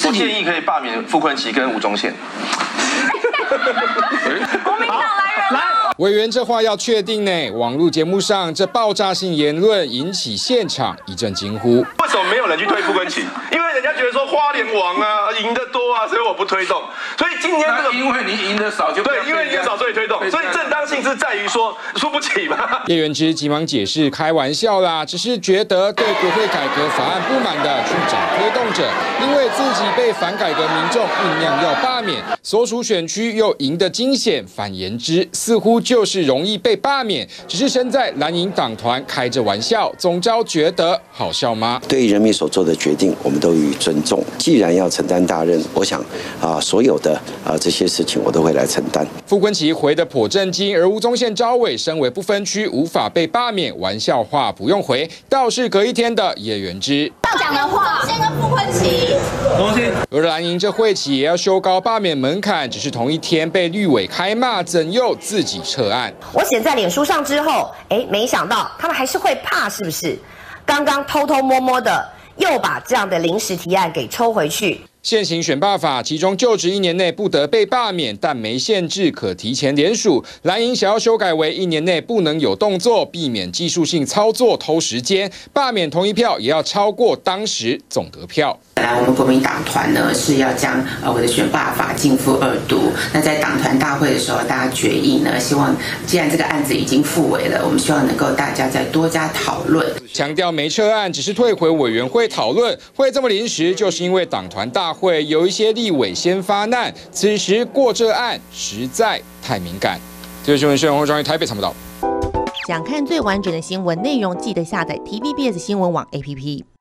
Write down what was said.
我建议可以罢免傅昆萁跟吴宗宪。 国民党来人了。 委员这话要确定呢。网络节目上这爆炸性言论引起现场一阵惊呼。 为什么没有人去推傅昆萁？因为人家觉得说花莲王啊赢得多啊，所以我不推动。所以今天这个， 因为你赢得少就对，因为赢得少所以推动。所以正当性是在于说输不起嘛。 叶元之急忙解释，开玩笑啦，只是觉得对国会改革法案不满的去找推动者，因为自己被反改革民众酝酿要罢免，所属选区又赢得惊险，反言之似乎就是容易被罢免，只是身在蓝营党团开着玩笑，总召觉得好笑吗？ 对于人民所做的决定，我们都予以尊重。既然要承担大任，我想所有的这些事情我都会来承担。 傅昆萁回得颇震惊，而吴宗宪召委身为不分区，无法被罢免，玩笑话不用回，倒是隔一天的叶元之要讲的话，先跟傅昆萁。 而蓝营这会期也要修高罢免门槛，只是同一天被绿委开骂，怎又自己撤案？ 我写在脸书上之后，没想到他们还是会怕，是不是？刚刚偷偷摸摸的又把这样的临时提案给抽回去。 现行选罢法，其中就职1年内不得被罢免，但没限制可提前联署。蓝营想要修改为1年内不能有动作，避免技术性操作偷时间。罢免同一票也要超过当时总得票。 本来我们国民党团呢是要将我的选罢法进赴2读。那在党团大会的时候，大家决议呢，希望既然这个案子已经复委了，我们希望能够大家再多加讨论。 强调没撤案，只是退回委员会讨论。会这么临时，就是因为党团大会有一些立委先发难，此时过这案实在太敏感。这是新闻，是洪庄于台北参谋道。 想看最完整的新闻内容，记得下载 TVBS 新闻网 APP。